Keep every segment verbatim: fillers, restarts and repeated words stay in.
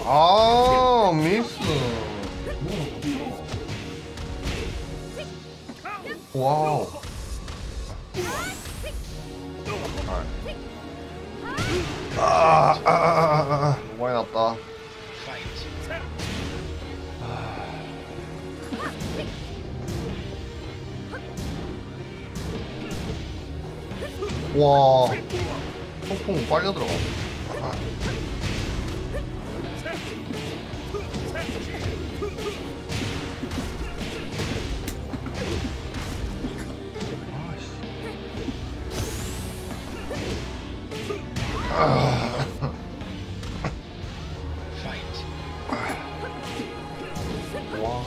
아, 미스. 와우. 아, 아, 아, 아, 아, 아. 많이 났다. 와, 폭풍 빨려 들어가. 아. 아. 와.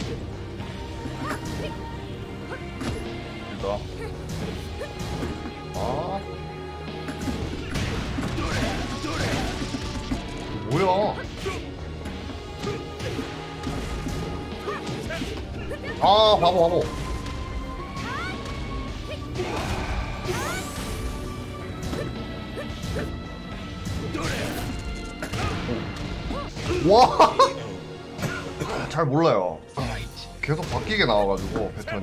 이거. 아. 뭐야? 아, 바보, 바보. 와. 잘 몰라요. 계속 바뀌게 나와가지고 패턴이.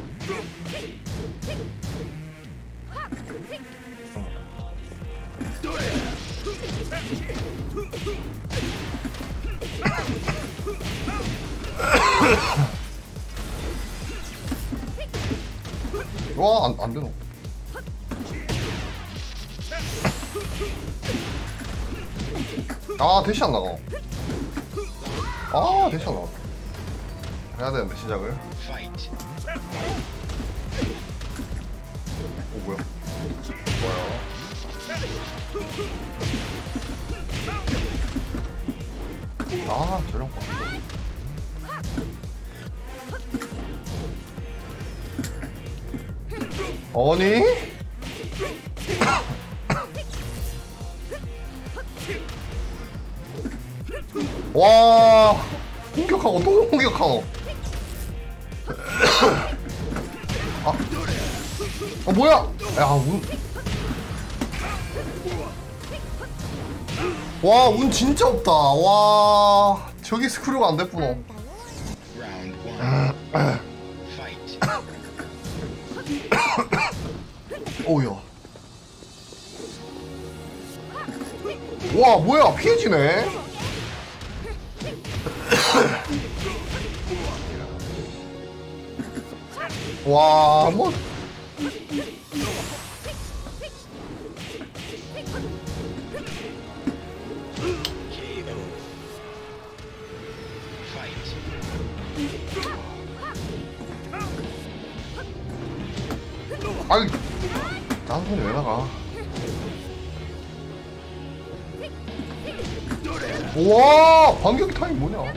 와, 안, 안 되노. 아, 대시 안 나가. 아, 대시 안 나가. 해야 되는데, 시작을. 오, 뭐야. 뭐야. 아, 저런 거. 아니? 와, 공격하고 또 공격하고. 아, 아 뭐야? 야, 운. 와, 운 진짜 없다. 와, 저기 스크류가 안 됐구나. 오야. 와, 뭐야, 피해지네. 와, 뭐. 아이, 딴손이 왜 나가? 와, 반격 타임 뭐냐?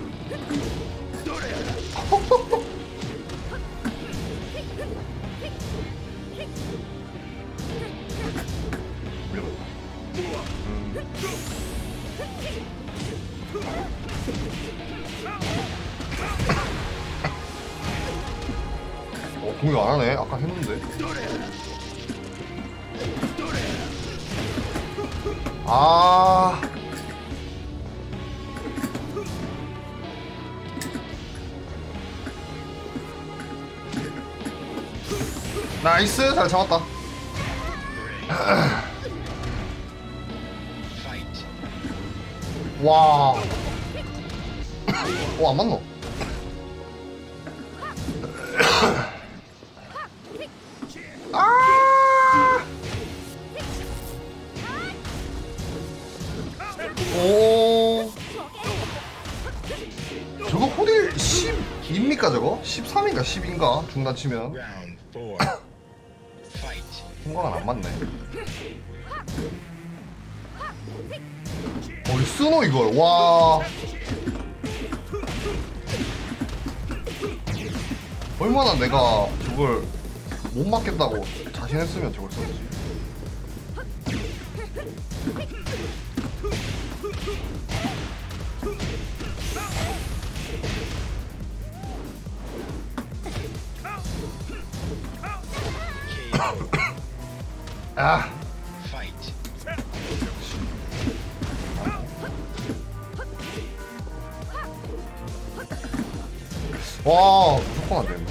어, 공격 안 하네. 아까 했는데. 아. 나이스, 잘 잡았다. 와. 와, 안 맞노? 아. 오. 저거 호딜 십입니까 저거? 십삼인가 십인가? 중단 치면. 통과가 안 맞네. 어이 쓰노 이걸. 와. 얼마나 내가 저걸 못 맞겠다고 자신했으면 저걸 썼지. 아. 와 무조건 안 되겠네.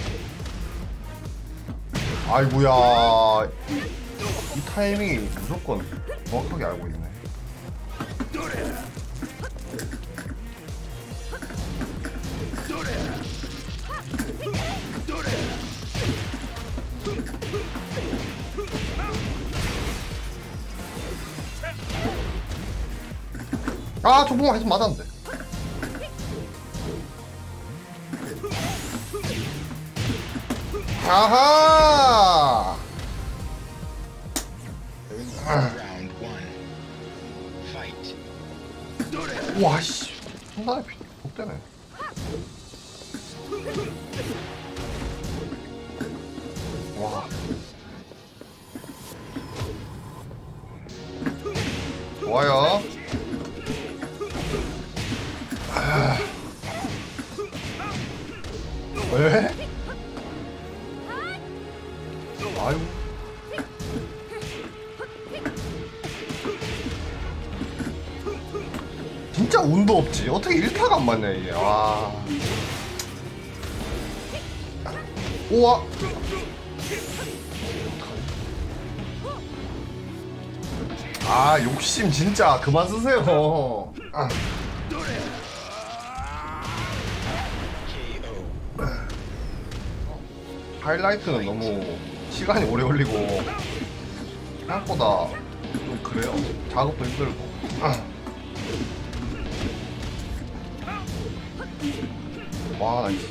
아이고야 이 타이밍이 무조건 정확하게 알고 있네. 아 조금만 해서 맞았는데. 아하. 와씨 상당히 복되네. 와 좋아요. 아. 왜? 아유. 진짜 운도 없지. 어떻게 일 타가 안 맞냐 이게. 와. 우와. 아 욕심 진짜 그만 쓰세요. 아. 하이라이트는 너무 시간이 오래 걸리고 생각보다 좀 그래요. 작업도 힘들고. 아. 와 나이스.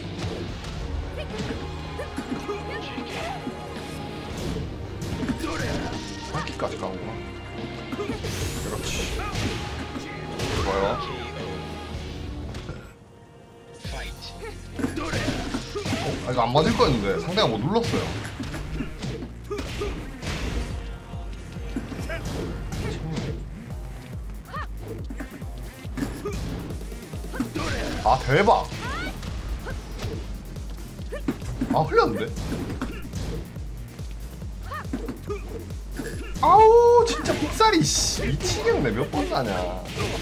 한키까지 가는구나. 그렇지. 좋아요. 어, 아, 이거 안 맞을 거였는데 상대가 뭐 눌렀어요. 아 대박. 아 흘렸는데. 아우 진짜 픽살이 씨 미치겠네. 몇 번 나냐.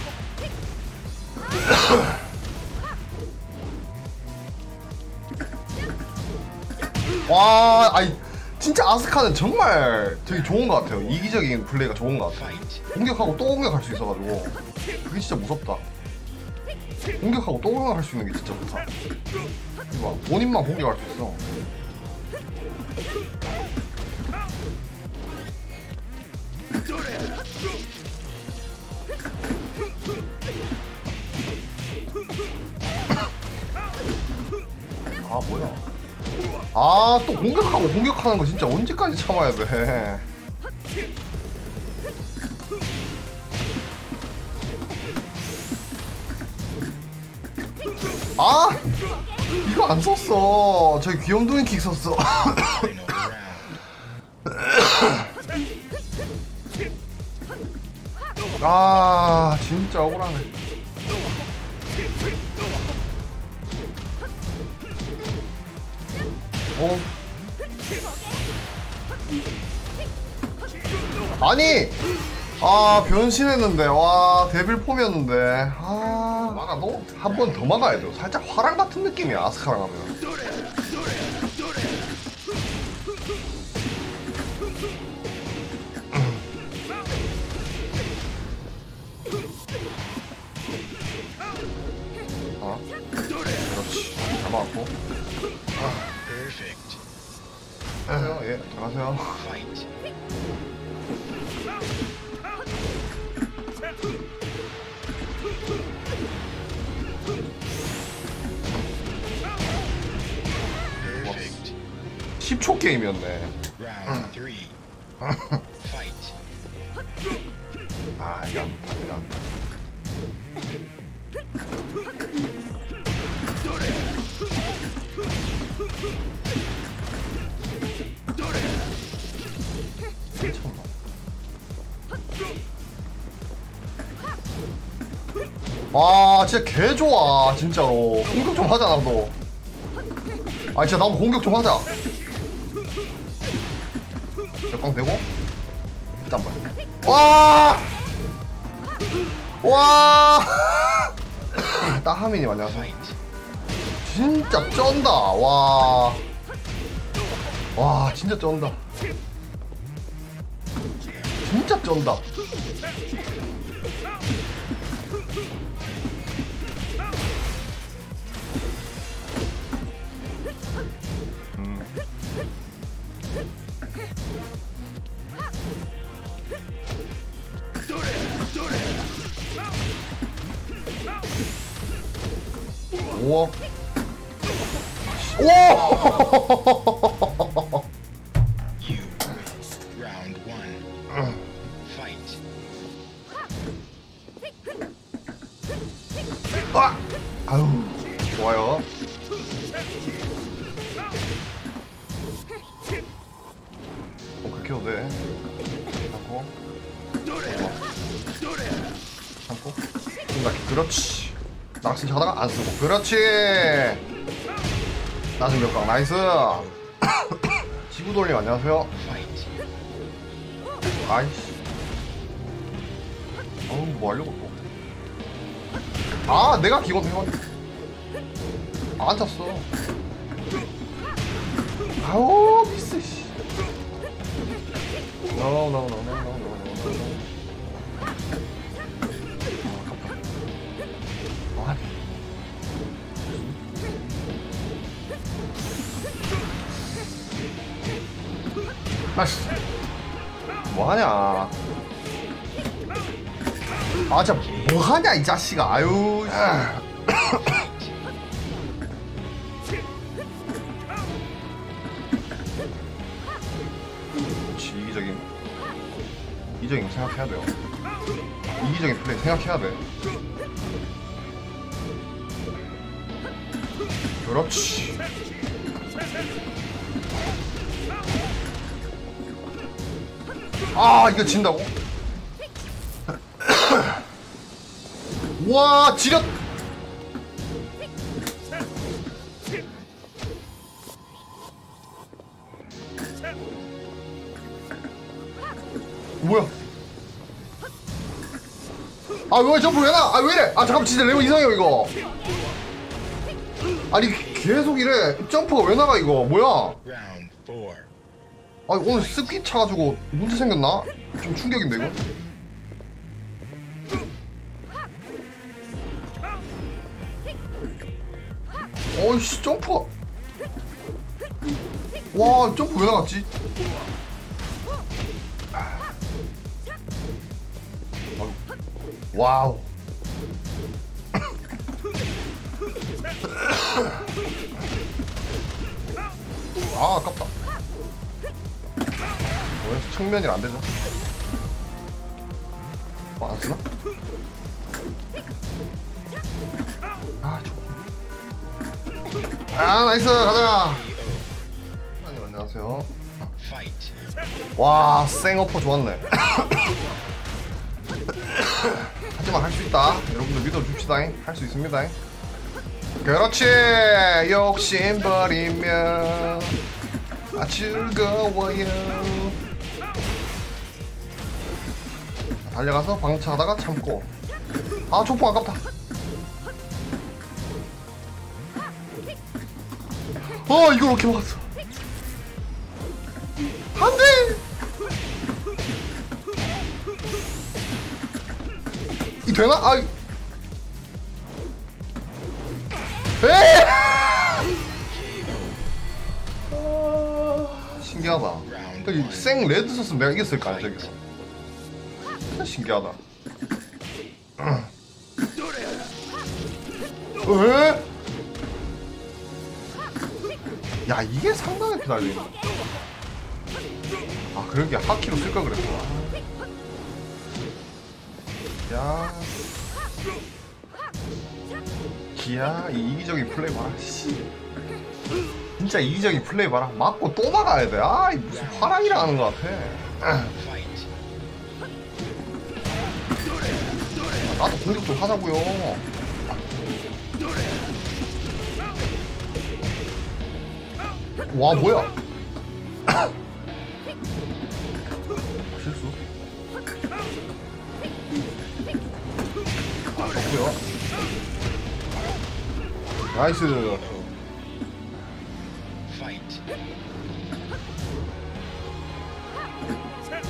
와 아이 진짜 아스카는 정말 되게 좋은 것 같아요. 이기적인 플레이가 좋은 것 같아요. 공격하고 또 공격할 수 있어가지고 그게 진짜 무섭다. 공격하고 또 공격할 수 있는 게 진짜 좋다. 이거 봐, 본인만 공격할 수 있어. 아 뭐야. 아 또 공격하고 공격하는 거 진짜 언제까지 참아야 돼. 아 이거 안 썼어. 저기 귀염둥이 킥 썼어. 아 진짜 억울하네. 어? 아니 아 변신했는데 와 데빌 폼이었는데 아 막아 너 한 번 더 막아야 돼. 살짝 화랑 같은 느낌이야 아스카랑 하면. 어? 그렇지 잘 막았고. 안녕하세요. 예 안녕하세요. 십 초 게임이었네. 아 이거 안다 이거 안다. 와 진짜 개 좋아 진짜로. 공격 좀 하자 나도. 아 진짜 나도 공격 좀 하자. 역광 되고 일단 봐. 와. 와. 따하민이 안녕하세요. 진짜 쩐다. 와. 와, 진짜 쩐다. 진짜 쩐다. 음. 우와. 오! 아! 아유, 좋아요. 어, 그렇게 해도 돼. 참고. 참고. 이렇게, 그렇지. 낚시 하다가 안 쓰고. 그렇지. 나중 몇강 나이스. 지구 돌림 안녕하세요. 아이씨. 어우, 뭐 하려고 또. 아, 내가 기본 해봤. 안 찼어. 아우, 미스, 씨. 노, 노, 노, 노, 노, 노, 노, 노. 아, 아깝다. 아씨. 뭐하냐. 아, 진짜 뭐하냐 이 자식아. 아유. 그렇지. 이기적인 이기적인 거 생각해야 돼요. 이기적인 플레이 생각해야 돼. 그렇지. 아, 이거 진다고? 와, 지렸. 뭐야? 아, 왜 점프 왜 나? 아, 왜 이래? 아, 잠깐만, 진짜 레오 이상해요 이거. 아니, 계속 이래. 점프가 왜 나가 이거? 뭐야? 아, 오늘 습기 차가지고 문제 생겼나? 좀 충격인데 이거? 어이씨, 점프가. 와, 점프 왜 나갔지? 와우. 아, 아깝다. 왜 측면이 안 되죠? 어, 안 쓰나? 아, 좋아. 아, 나이스, 가자. 아니, 안녕하세요. 와, 생어퍼 좋았네. 하지만 할 수 있다. 여러분들 믿어줍시다. 할 수 있습니다. 그렇지. 욕심 버리면 아, 즐거워요. 달려가서 방치하다가 참고. 아, 촉풍 아깝다. 어, 이걸 어떻게 막았어. 안돼. 이 되나? 아, 에이! 아, 신기하다. 생 레드 썼으면 내가 이겼을 거 아니야 저기서. 진짜 신기하다. 에? 야, 이게 상당히 피달리네. 아, 그러게 하키로 쓸 걸 그랬구나. 야, 기야, 이 이기적인 플레이 봐라. 씨, 진짜 이기적인 플레이 봐라. 맞고 또 나가야 돼. 아, 이 무슨 화랑이랑 하는 것 같아. 아, 나도 공격 좀 하자고요. 와, 뭐야? 실수. 아, 좋고요. 나이스.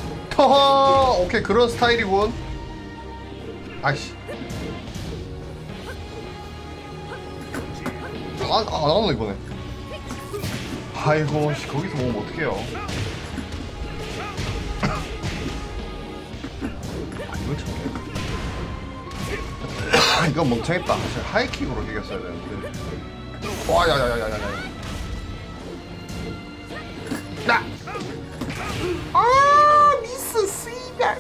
터허 오케이 그런 스타일이군. 아이씨 안, 안 나왔네 이번에. 아이고 씨, 거기서 먹으면 어떡해요. 아, 이건 참 이건 멍청했다. 하이킥으로 이겼어야 되는데. 와 야야야야야야 나! 아 미스 씨발.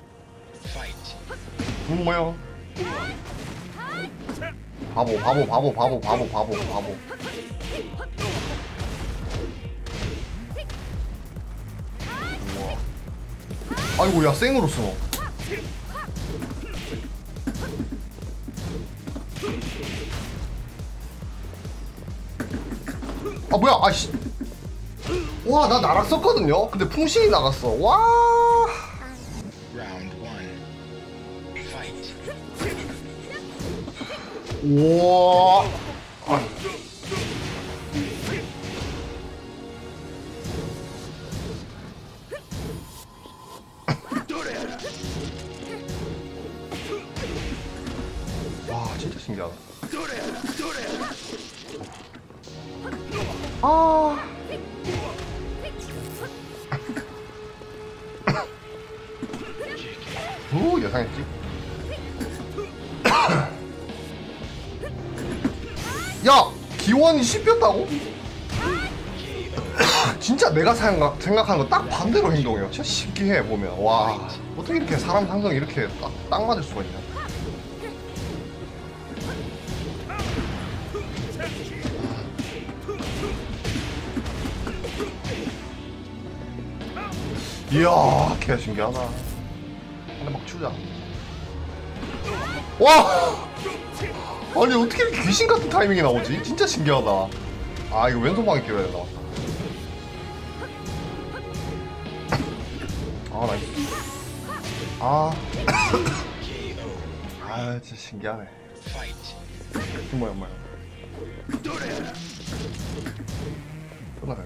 음 뭐야 바보 바보 바보 바보 바보 바보 바보. 우와. 아이고 야 생으로 써. 아 뭐야 아씨. 와 나 날았었거든요. 근데 풍신이 나갔어. 와. 우와. 아. 와 진짜 신기하다. 아. 오 예상했지. 야 기원이 씹혔다고? 진짜 내가 생각, 생각하는 거 딱 반대로 행동해요. 진짜 신기해 보면. 와 어떻게 이렇게 사람 상성이 이렇게 딱, 딱 맞을 수가 있냐. 이야 개 신기하다. 근데 막 추자. 와 아니 어떻게 이렇게 귀신 같은 타이밍이 나오지? 진짜 신기하다. 아 이거 왼손방에 끼워야 된다. 아 나이스. 아. 아 진짜 신기하네. 뭐야 뭐야. 끝나가요.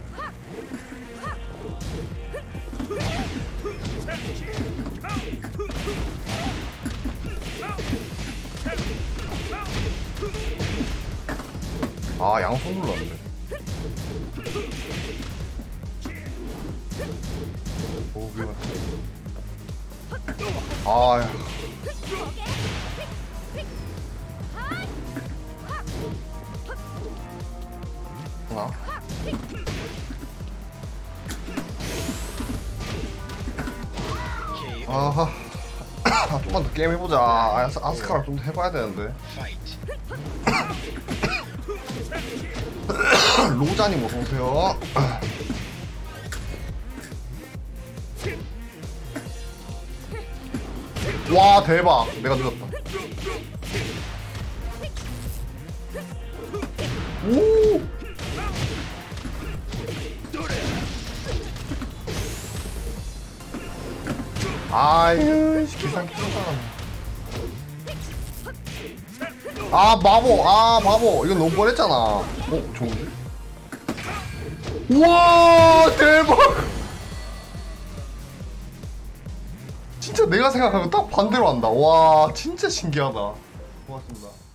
아 양손 눌렀는데. 오 위험하다. 아야. 하나. 아하. 좀만 더 게임 해보자. 아스, 아스카랑 좀 더 해봐야 되는데. 로자님 어서오세요. 와 대박. 내가 늦었다. 오. 아유 기상 키우잖아. 아 바보 아 바보 이건 너무 뻔했잖아. 어 좋은데? 우와 대박. 진짜 내가 생각하는 거 딱 반대로 한다. 와 진짜 신기하다. 고맙습니다.